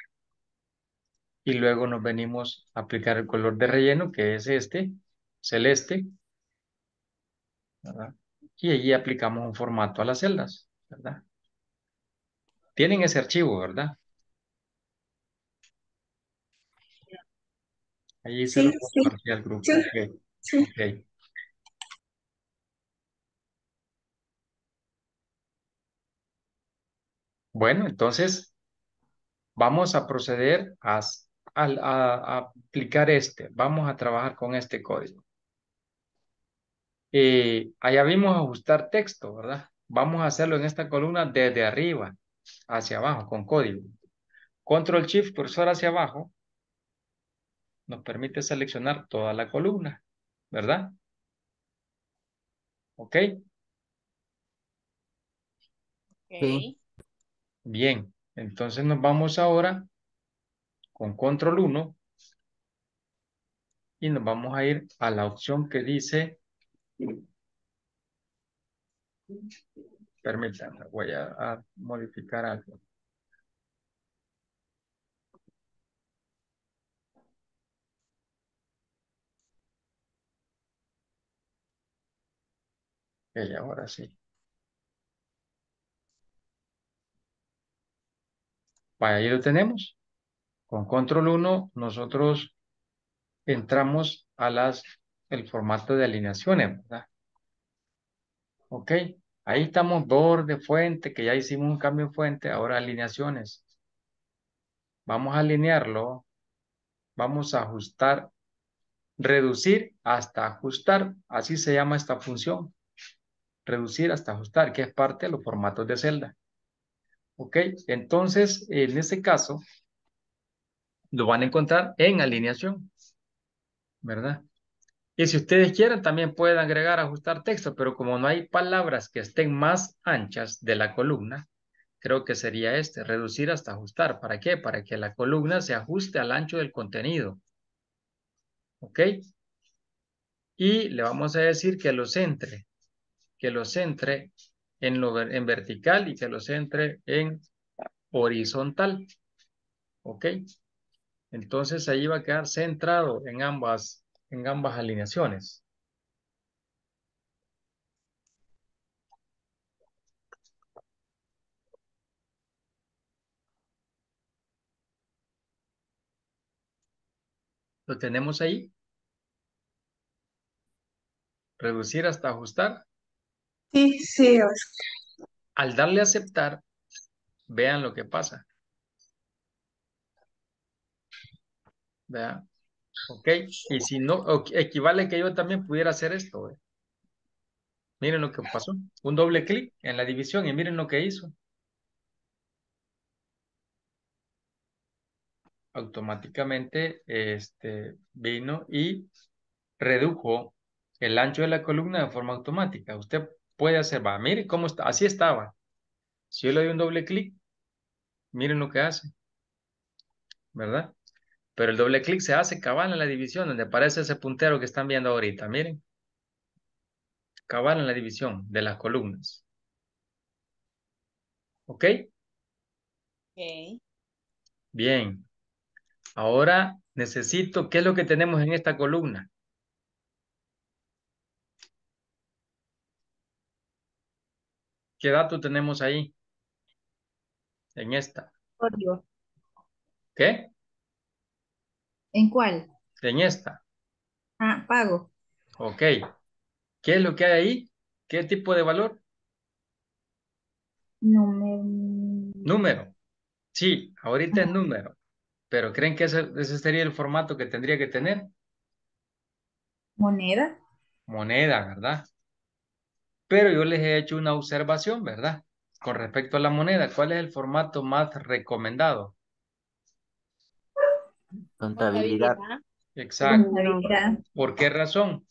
y luego nos venimos a aplicar el color de relleno, que es este, celeste, ¿verdad? Y allí aplicamos un formato a las celdas, ¿verdad? Tienen ese archivo, ¿verdad? Allí se Sí, lo sí, compartí al grupo. sí, Ok, sí. ok. Bueno, entonces vamos a proceder a, a- a- a aplicar este. Vamos a trabajar con este código. Eh, allá vimos ajustar texto, ¿verdad? Vamos a hacerlo en esta columna desde arriba hacia abajo con código. Control Shift, cursor hacia abajo, nos permite seleccionar toda la columna, ¿verdad? ¿Ok? Sí. Ok. Bien. Entonces nos vamos ahora con Control uno y nos vamos a ir a la opción que dice, permítanme, voy a, a modificar algo. Ok, ahora sí. Vaya, ahí lo tenemos. Con Control uno nosotros entramos a las, el formato de alineaciones, ¿verdad? Ok, ahí estamos, borde, fuente, que ya hicimos un cambio en fuente, ahora alineaciones. Vamos a alinearlo, vamos a ajustar, reducir hasta ajustar, así se llama esta función. Reducir hasta ajustar, que es parte de los formatos de celda. Ok, entonces en este caso lo van a encontrar en alineación, ¿verdad? Y si ustedes quieren también pueden agregar, ajustar texto, pero como no hay palabras que estén más anchas de la columna, creo que sería este, reducir hasta ajustar. ¿Para qué? Para que la columna se ajuste al ancho del contenido. ¿Ok? Y le vamos a decir que lo centre, que lo centre en, lo, en vertical y que lo centre en horizontal. ¿Ok? Entonces ahí va a quedar centrado en ambas, en ambas alineaciones. Lo tenemos ahí. Reducir hasta ajustar. Sí, sí, Oscar. Al darle a aceptar, vean lo que pasa. Vean. Ok. Y si no, ok, equivale que yo también pudiera hacer esto. ¿Ve? Miren lo que pasó. Un doble clic en la división y miren lo que hizo. Automáticamente este, vino y redujo el ancho de la columna de forma automática. Usted puede hacer, va, miren cómo está, así estaba. Si yo le doy un doble clic, miren lo que hace, ¿verdad? Pero el doble clic se hace cabal en la división, donde aparece ese puntero que están viendo ahorita, miren. Cabal en la división de las columnas. ¿Ok? Ok. Bien. Ahora necesito, ¿qué es lo que tenemos en esta columna? ¿Qué dato tenemos ahí? En esta. Código. ¿Qué? ¿En cuál? En esta. Ah, pago. Ok. ¿Qué es lo que hay ahí? ¿Qué tipo de valor? Número. Número. Sí, ahorita es número. Pero ¿creen que ese, ese sería el formato que tendría que tener? Moneda. Moneda, ¿verdad? Pero yo les he hecho una observación, ¿verdad? Con respecto a la moneda, ¿cuál es el formato más recomendado? Contabilidad. Contabilidad. Exacto. Contado. Contabilidad. ¿Por qué razón?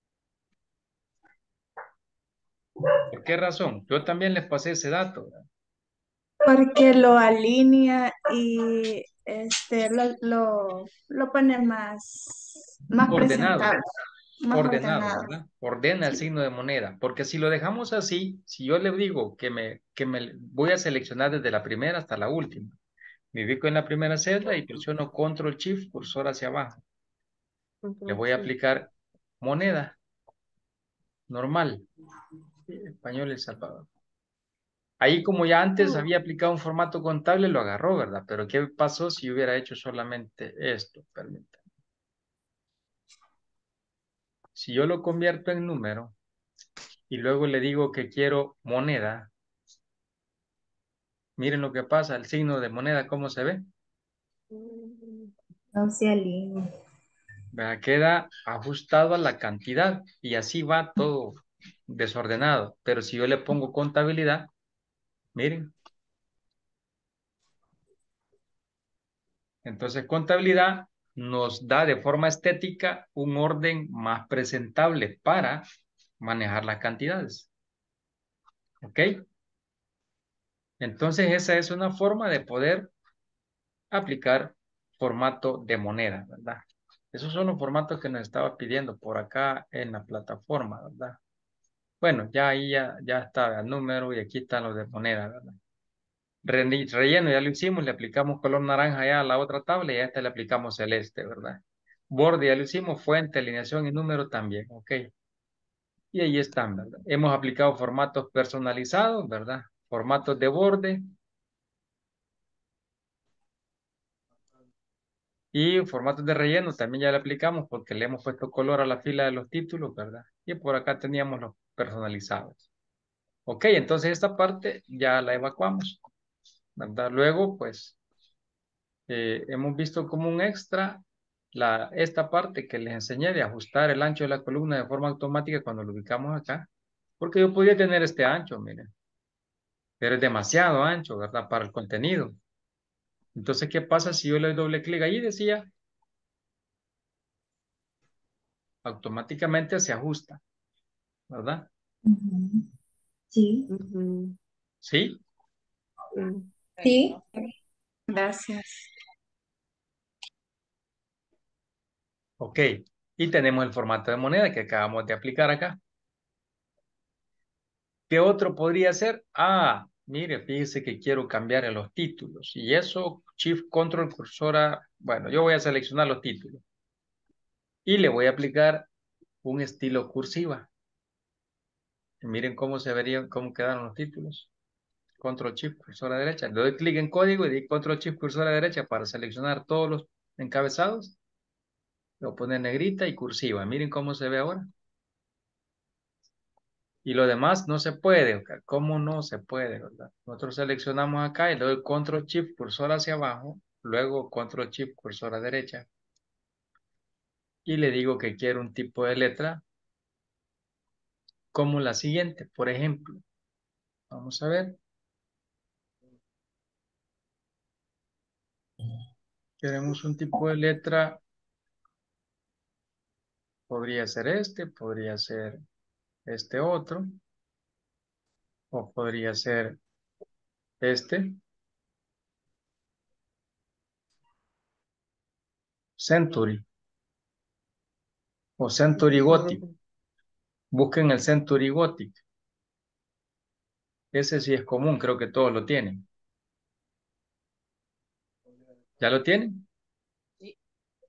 ¿Por qué razón? Yo también les pasé ese dato, ¿verdad? Porque lo alinea y este lo, lo, lo pone más, más Ordenado, presentable, más ordenado, ordenado. ¿verdad? Ordena el Sí. signo de moneda, porque si lo dejamos así, si yo le digo que me, que me voy a seleccionar desde la primera hasta la última, me ubico en la primera celda y presiono Control Shift, cursor hacia abajo. Le voy a aplicar moneda normal, español El Salvador. Ahí como ya antes había aplicado un formato contable, lo agarró, ¿verdad? Pero ¿qué pasó si hubiera hecho solamente esto? Permítanme. Si yo lo convierto en número y luego le digo que quiero moneda, miren lo que pasa, el signo de moneda, ¿cómo se ve? No se alinea. ¿Verdad? Queda ajustado a la cantidad y así va todo desordenado. Pero si yo le pongo contabilidad, miren. Entonces contabilidad nos da de forma estética un orden más presentable para manejar las cantidades. ¿Ok? Entonces esa es una forma de poder aplicar formato de moneda, ¿verdad? Esos son los formatos que nos estaba pidiendo por acá en la plataforma, ¿verdad? Bueno, ya ahí ya, ya está el número y aquí están los de moneda, ¿verdad? Re- Relleno ya lo hicimos, le aplicamos color naranja ya a la otra tabla y a esta le aplicamos celeste, ¿verdad? Borde ya lo hicimos, fuente, alineación y número también, ¿ok? Y ahí están, ¿verdad? Hemos aplicado formatos personalizados, ¿verdad? Formatos de borde Y formatos de relleno también ya le aplicamos porque le hemos puesto color a la fila de los títulos, ¿verdad? Y por acá teníamos los personalizados. Ok, entonces esta parte ya la evacuamos, ¿verdad? Luego, pues, eh, hemos visto como un extra la, esta parte que les enseñé de ajustar el ancho de la columna de forma automática cuando lo ubicamos acá. Porque yo podría tener este ancho, miren, pero es demasiado ancho, ¿verdad? Para el contenido. Entonces, ¿qué pasa si yo le doy doble clic ahí? Decía, automáticamente se ajusta, ¿verdad? Ujú. Sí, Ujú, ¿Sí? sí. sí. Perfecto. Gracias. Ok. Y tenemos el formato de moneda que acabamos de aplicar acá. ¿Qué otro podría ser? Ah, mire, fíjese que quiero cambiar en los títulos. Y eso, Shift Control Cursora. Bueno, yo voy a seleccionar los títulos. Y le voy a aplicar un estilo cursiva. Y miren cómo se verían, cómo quedaron los títulos. Control Shift cursora derecha. Le doy clic en código y di Control Shift cursora derecha para seleccionar todos los encabezados. Lo pone negrita y cursiva. Miren cómo se ve ahora. Y lo demás no se puede. Ok, ¿cómo no se puede, verdad? Nosotros seleccionamos acá y le doy Control Shift cursor hacia abajo. Luego Control Shift cursor a derecha. Y le digo que quiero un tipo de letra como la siguiente. Por ejemplo, vamos a ver. Queremos un tipo de letra. Podría ser este, podría ser este otro. O podría ser este. Century o Century Gothic. Ujú. Busquen el Century Gothic. Ese sí es común, creo que todos lo tienen. ¿Ya lo tienen? Sí.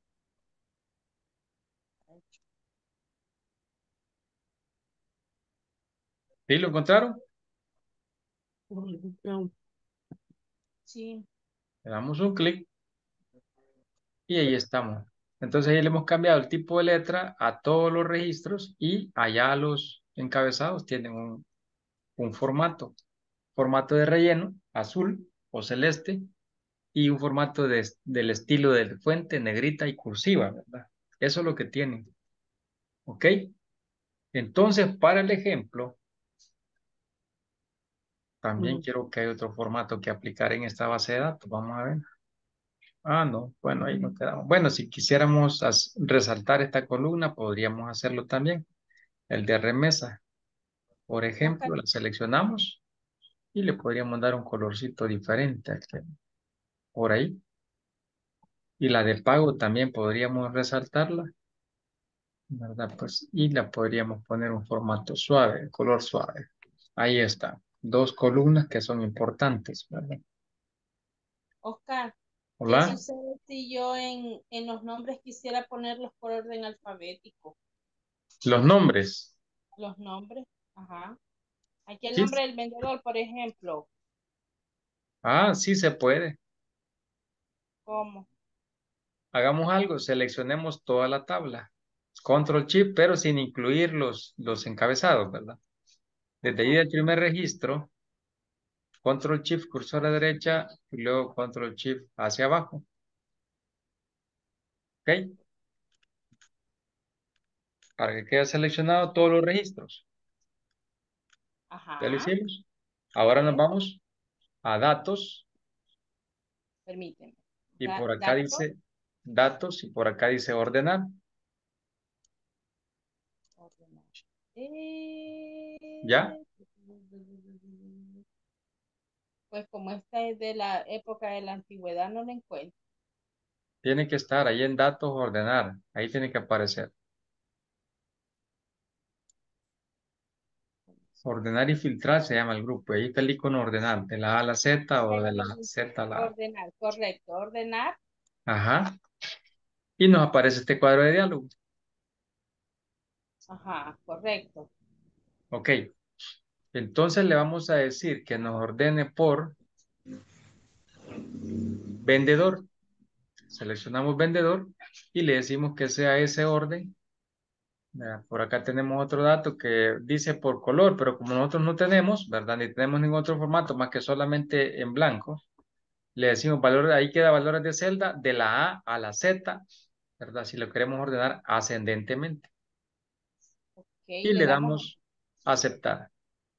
¿Sí lo encontraron? Ujú. Sí. Le damos un clic y ahí estamos. Entonces ahí le hemos cambiado el tipo de letra a todos los registros y allá los encabezados tienen un, un formato. Formato de relleno, azul o celeste, y un formato de- del estilo de fuente, negrita y cursiva, ¿verdad? Eso es lo que tienen. ¿Ok? Entonces, para el ejemplo, también Ujú. quiero que hay otro formato que aplicar en esta base de datos. Vamos a ver. Ah, no. Bueno, ahí nos quedamos. Bueno, si quisiéramos as- resaltar esta columna, podríamos hacerlo también. El de remesa, por Oscar, ejemplo, la seleccionamos y le podríamos dar un colorcito diferente aquí, por ahí. Y la de pago también podríamos resaltarla, ¿verdad? Pues, y la podríamos poner un formato suave, color suave. Ahí está. Dos columnas que son importantes, ¿verdad? Oscar, ¿qué Hola. sucede si yo en, en los nombres quisiera ponerlos por orden alfabético? Los nombres. Los nombres, ajá. Aquí el Sí. nombre del vendedor, por ejemplo. Ah, sí se puede. ¿Cómo? Hagamos algo, seleccionemos toda la tabla. Control Shift, pero sin incluir los, los encabezados, ¿verdad? Desde ahí Ajá. del primer registro, Control Shift, cursor a derecha, y luego Control Shift hacia abajo. ¿Ok? Para que quede seleccionado todos los registros. ¿Ya lo Ajá. hicimos? Ahora nos Ok. vamos a datos Permíteme. y Da- por acá dato. dice datos y por acá dice ordenar. Ordenar. Eh, ¿Ya? Pues como esta es de la época de la antigüedad, no la encuentro. Tiene que estar ahí en datos ordenar. Ahí tiene que aparecer. Ordenar y filtrar se llama el grupo. Ahí está el icono ordenar, de la A a la Z o de la Z a la A. Ordenar, correcto. Ordenar. Ajá. Y nos aparece este cuadro de diálogo. Ajá, correcto. Ok. Entonces le vamos a decir que nos ordene por vendedor. Seleccionamos vendedor y le decimos que sea ese orden. Vea, por acá tenemos otro dato que dice por color, pero como nosotros no tenemos, ¿verdad? Ni tenemos ningún otro formato más que solamente en blanco, le decimos valor, ahí queda valores de celda de la A a la Z, ¿verdad? Si lo queremos ordenar ascendentemente. Ok, Y le le damos. damos aceptar.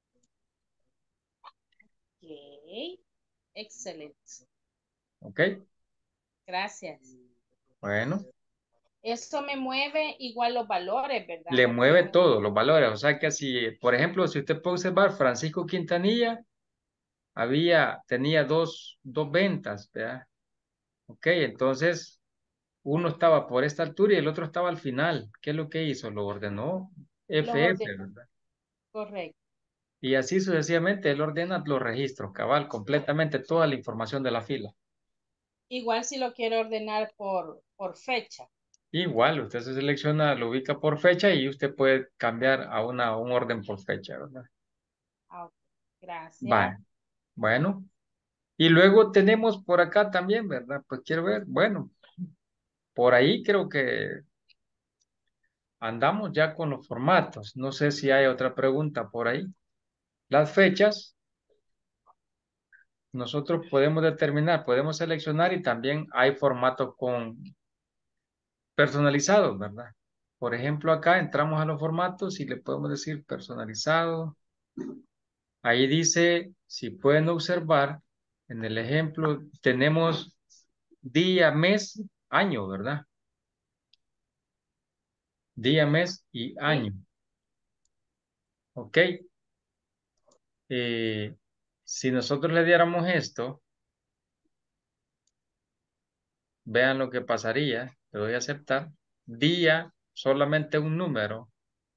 Ok, excelente. ¿Ok? Gracias. Bueno, Eso me mueve igual los valores, ¿verdad? le mueve todos los valores. O sea que si, por ejemplo, si usted puede observar, Francisco Quintanilla había, tenía dos, dos ventas, ¿verdad? Ok, entonces uno estaba por esta altura y el otro estaba al final. ¿Qué es lo que hizo? Lo ordenó Los F F, ordenó. ¿verdad? Correcto. Y así sucesivamente, él ordena los registros, cabal, completamente toda la información de la fila. Igual si lo quiero ordenar por, por fecha. Igual, usted se selecciona, lo ubica por fecha y usted puede cambiar a una, a un orden por fecha, ¿verdad? Ah, ok. Gracias. Vale, bueno. Y luego tenemos por acá también, ¿verdad? Pues quiero ver, bueno, por ahí creo que andamos ya con los formatos. No sé si hay otra pregunta por ahí. Las fechas, nosotros podemos determinar, podemos seleccionar y también hay formatos con personalizados, ¿verdad? Por ejemplo, acá entramos a los formatos y le podemos decir personalizado. Ahí dice, si pueden observar, en el ejemplo tenemos día, mes, año, ¿verdad? Día, mes y Ok. año. ¿Ok? Eh, si nosotros le diéramos esto, vean lo que pasaría. Le doy a aceptar. Día, solamente un número.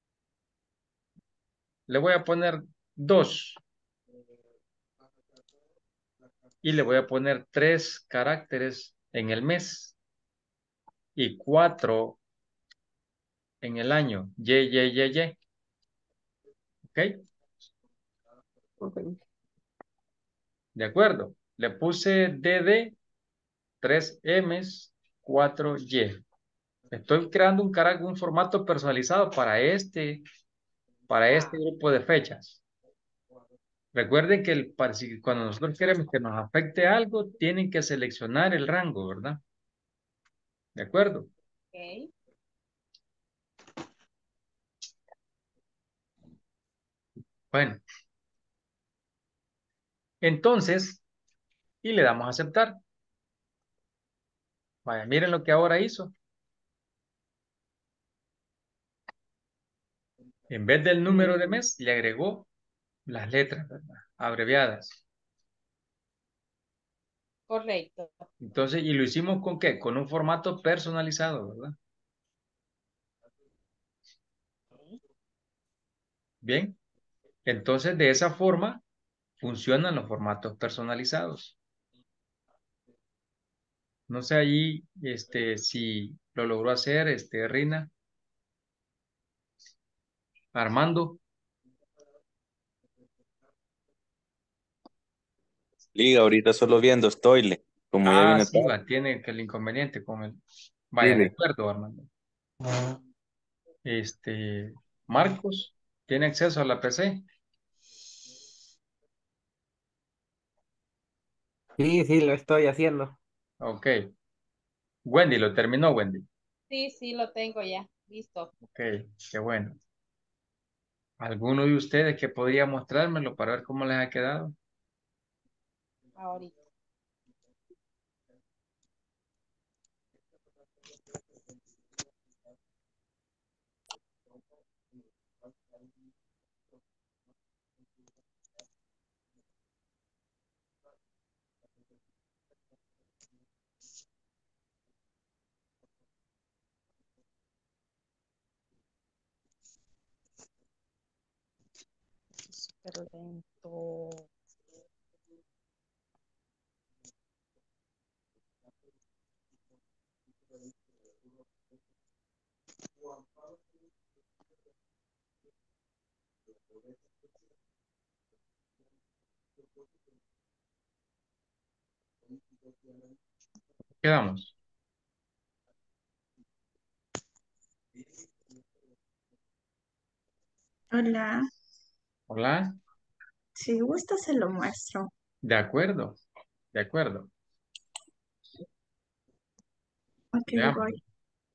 Le voy a poner dos. Y le voy a poner tres caracteres en el mes y cuatro en el año. Y, y, y, y. ¿Ok? Ok. De acuerdo. Le puse D D, tres M's, cuatro Y. Estoy creando un carácter, un formato personalizado para este, para este Ah, grupo de fechas. Recuerden que el, para- si- cuando nosotros queremos que nos afecte algo, tienen que seleccionar el rango, ¿verdad? ¿De acuerdo? ok. Bueno, entonces, y le damos a aceptar. Vaya, miren lo que ahora hizo. En vez del número de mes, le agregó las letras, ¿verdad? Abreviadas. Correcto. Entonces, ¿y lo hicimos con qué? Con un formato personalizado, ¿verdad? Bien. Entonces, de esa forma, funcionan los formatos personalizados. No sé ahí, este, si lo logró hacer, este, Rina, Armando. Liga, ahorita solo viendo estoy, le, como ya Ah, viene sí, tarde. va, tiene que el inconveniente con el. Sí, Vaya, de le. acuerdo, Armando. Este, Marcos, ¿tiene acceso a la P C? Sí, sí, lo estoy haciendo. Ok. Wendy, lo terminó, Wendy. Sí, sí, lo tengo ya. Listo. Ok, qué bueno. ¿Alguno de ustedes que podría mostrármelo para ver cómo les ha quedado? Ahorita. Súper lento. Quedamos. Hola, Hola, si gusta se lo muestro. de acuerdo, de acuerdo. Ok, Veamos. voy.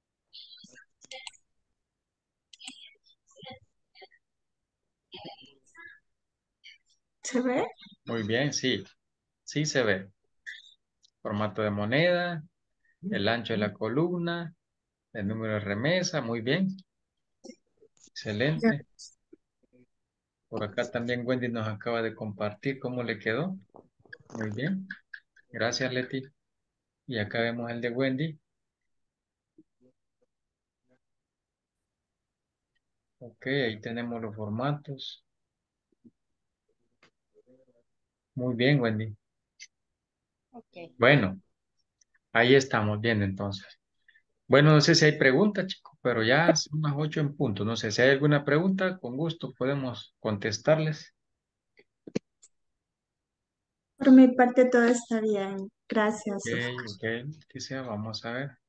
¿Se ve? Muy bien, sí, sí se ve. Formato de moneda, el ancho de la columna, el número de remesa, muy bien, Ya. excelente. Por acá también Wendy nos acaba de compartir cómo le quedó. Muy bien, gracias Leti. Y acá vemos el de Wendy. Ok, ahí tenemos los formatos. Muy bien, Wendy. Ok. Bueno, ahí estamos bien entonces. Bueno, no sé si hay preguntas, chicos, pero ya son las ocho en punto. No sé si hay alguna pregunta, con gusto podemos contestarles. Por mi parte todo está bien. Gracias, Ok, Oscar. ok, Leticia, vamos a ver.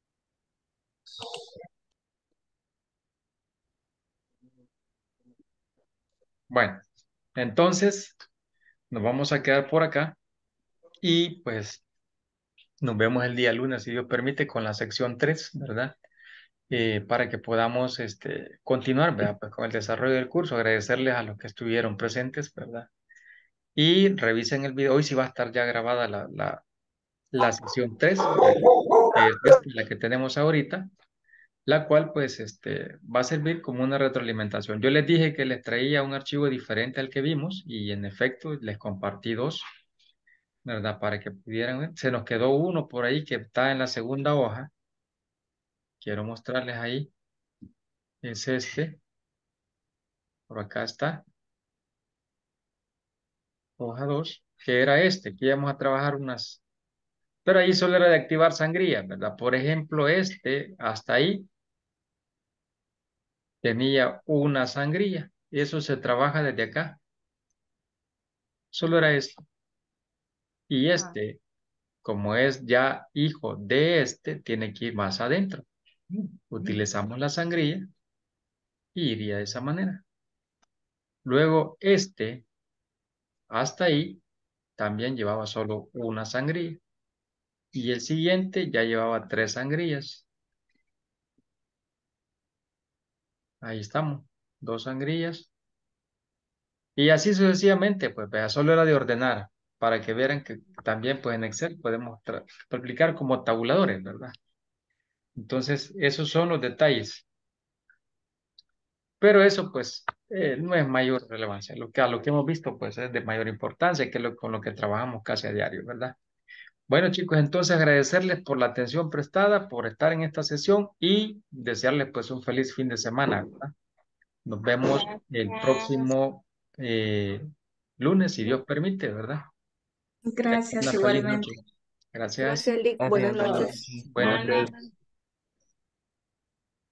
Bueno, entonces nos vamos a quedar por acá y pues nos vemos el día lunes, si Dios permite, con la sección tres, ¿verdad? Eh, para que podamos este, continuar, ¿verdad? Pues con el desarrollo del curso, agradecerles a los que estuvieron presentes, ¿verdad? Y revisen el video, hoy sí va a estar ya grabada la, la, la sesión tres, que es esta, la que tenemos ahorita, la cual pues este, va a servir como una retroalimentación. Yo les dije que les traía un archivo diferente al que vimos y en efecto les compartí dos, ¿verdad? Para que pudieran ver. Se nos quedó uno por ahí que está en la segunda hoja. Quiero mostrarles ahí. Es este. Por acá está. Hoja dos, que era este, que íbamos a trabajar unas, pero ahí solo era de activar sangría, ¿verdad? Por ejemplo, este, hasta ahí, tenía una sangría. Eso se trabaja desde acá. Solo era esto. Y Ah, este, como es ya hijo de este, tiene que ir más adentro. Utilizamos la sangría y iría de esa manera. Luego, este, hasta ahí, también llevaba solo una sangría. Y el siguiente ya llevaba tres sangrías. Ahí estamos, dos sangrías. Y así sucesivamente, pues vea, solo era de ordenar, para que vieran que también pues en Excel podemos tra- aplicar como tabuladores, ¿verdad? Entonces, esos son los detalles. Pero eso pues eh, no es mayor relevancia. Lo que, a lo que hemos visto pues es de mayor importancia, que es lo, con lo que trabajamos casi a diario, ¿verdad? Bueno, chicos, entonces agradecerles por la atención prestada, por estar en esta sesión y desearles pues un feliz fin de semana, ¿verdad? Nos vemos el gracias. próximo eh, lunes, si Dios permite, ¿verdad? Gracias Una feliz igualmente. noche. Gracias. Gracias, Lick. Buenas Gracias, buenas noches. noches. Buenas Noches. noches. Buenas